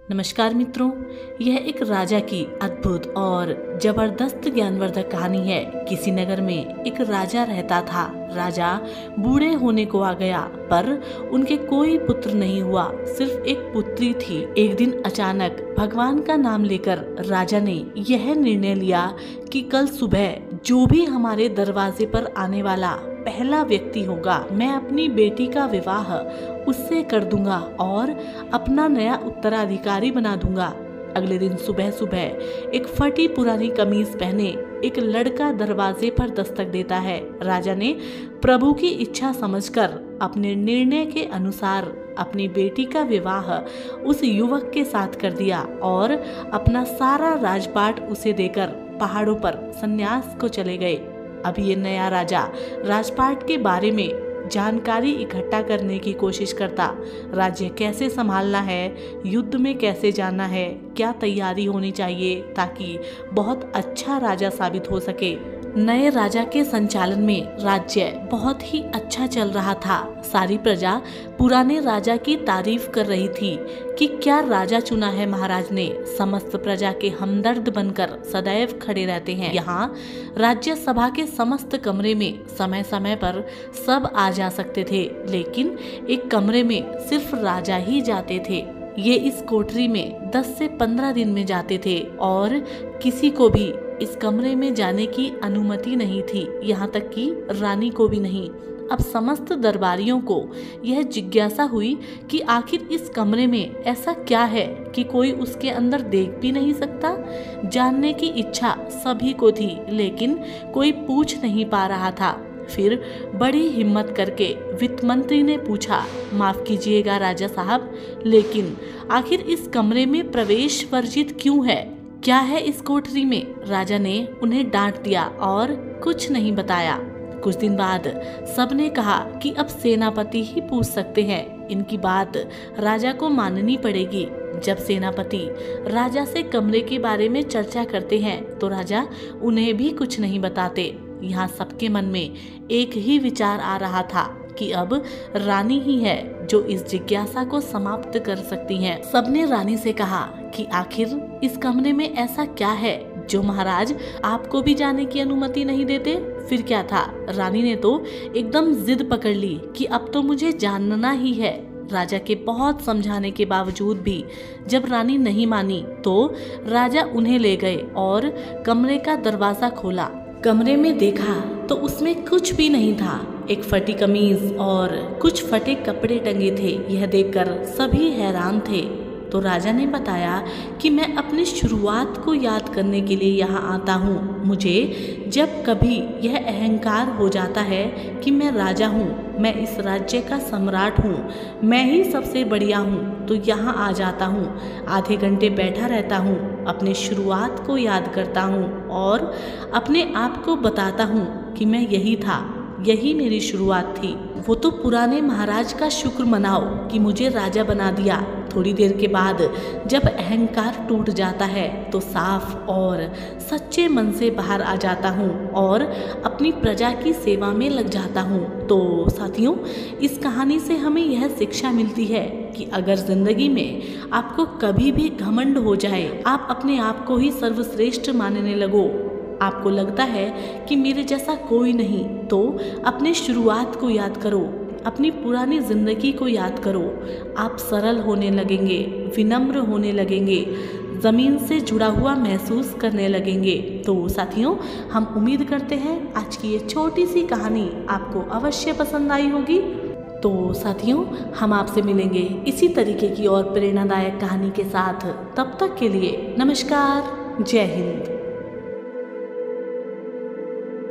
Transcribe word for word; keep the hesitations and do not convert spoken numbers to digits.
नमस्कार मित्रों, यह एक राजा की अद्भुत और जबरदस्त ज्ञानवर्धक कहानी है। किसी नगर में एक राजा रहता था। राजा बूढ़े होने को आ गया, पर उनके कोई पुत्र नहीं हुआ, सिर्फ एक पुत्री थी। एक दिन अचानक भगवान का नाम लेकर राजा ने यह निर्णय लिया कि कल सुबह जो भी हमारे दरवाजे पर आने वाला पहला व्यक्ति होगा, मैं अपनी बेटी का विवाह उससे कर दूंगा और अपना नया उत्तराधिकारी बना दूंगा। अगले दिन सुबह सुबह एक फटी पुरानी कमीज पहने एक लड़का दरवाजे पर दस्तक देता है। राजा ने प्रभु की इच्छा समझकर अपने निर्णय के अनुसार अपनी बेटी का विवाह उस युवक के साथ कर दिया और अपना सारा राजपाट उसे देकर पहाड़ों पर संन्यास को चले गए। अब ये नया राजा राजपाट के बारे में जानकारी इकट्ठा करने की कोशिश करता। राज्य कैसे संभालना है, युद्ध में कैसे जाना है, क्या तैयारी होनी चाहिए ताकि बहुत अच्छा राजा साबित हो सके। नए राजा के संचालन में राज्य बहुत ही अच्छा चल रहा था। सारी प्रजा पुराने राजा की तारीफ कर रही थी कि क्या राजा चुना है महाराज ने। समस्त प्रजा के हमदर्द बनकर सदैव खड़े रहते हैं। यहाँ राज्य सभा के समस्त कमरे में समय समय पर सब आ जा सकते थे, लेकिन एक कमरे में सिर्फ राजा ही जाते थे। ये इस कोठरी में दस से पंद्रह दिन में जाते थे और किसी को भी इस कमरे में जाने की अनुमति नहीं थी, यहाँ तक कि रानी को भी नहीं। अब समस्त दरबारियों को यह जिज्ञासा हुई कि आखिर इस कमरे में ऐसा क्या है कि कोई उसके अंदर देख भी नहीं सकता। जानने की इच्छा सभी को थी, लेकिन कोई पूछ नहीं पा रहा था। फिर बड़ी हिम्मत करके वित्त मंत्री ने पूछा, माफ कीजिएगा राजा साहब, लेकिन आखिर इस कमरे में प्रवेश वर्जित क्यों है? क्या है इस कोठरी में? राजा ने उन्हें डांट दिया और कुछ नहीं बताया। कुछ दिन बाद सबने कहा कि अब सेनापति ही पूछ सकते हैं। इनकी बात राजा को माननी पड़ेगी। जब सेनापति राजा से कमरे के बारे में चर्चा करते हैं तो राजा उन्हें भी कुछ नहीं बताते। यहाँ सबके मन में एक ही विचार आ रहा था कि अब रानी ही है जो इस जिज्ञासा को समाप्त कर सकती है। सबने रानी से कहा कि आखिर इस कमरे में ऐसा क्या है जो महाराज आपको भी जाने की अनुमति नहीं देते। फिर क्या था, रानी ने तो एकदम जिद पकड़ ली कि अब तो मुझे जानना ही है। राजा के बहुत समझाने के बावजूद भी जब रानी नहीं मानी तो राजा उन्हें ले गए और कमरे का दरवाजा खोला। कमरे में देखा तो उसमें कुछ भी नहीं था। एक फटी कमीज और कुछ फटे कपड़े टंगे थे। यह देखकर सभी हैरान थे। तो राजा ने बताया कि मैं अपनी शुरुआत को याद करने के लिए यहाँ आता हूँ। मुझे जब कभी यह अहंकार हो जाता है कि मैं राजा हूँ, मैं इस राज्य का सम्राट हूँ, मैं ही सबसे बढ़िया हूँ, तो यहाँ आ जाता हूँ। आधे घंटे बैठा रहता हूँ, अपने शुरुआत को याद करता हूँ और अपने आप को बताता हूँ कि मैं यही था, यही मेरी शुरुआत थी। वो तो पुराने महाराज का शुक्र मनाओ कि मुझे राजा बना दिया। थोड़ी देर के बाद जब अहंकार टूट जाता है तो साफ और सच्चे मन से बाहर आ जाता हूँ और अपनी प्रजा की सेवा में लग जाता हूँ। तो साथियों, इस कहानी से हमें यह शिक्षा मिलती है कि अगर जिंदगी में आपको कभी भी घमंड हो जाए, आप अपने आप को ही सर्वश्रेष्ठ मानने लगो, आपको लगता है कि मेरे जैसा कोई नहीं, तो अपने शुरुआत को याद करो, अपनी पुरानी जिंदगी को याद करो। आप सरल होने लगेंगे, विनम्र होने लगेंगे, जमीन से जुड़ा हुआ महसूस करने लगेंगे। तो साथियों, हम उम्मीद करते हैं आज की ये छोटी सी कहानी आपको अवश्य पसंद आई होगी। तो साथियों, हम आपसे मिलेंगे इसी तरीके की और प्रेरणादायक कहानी के साथ। तब तक के लिए नमस्कार, जय हिंद।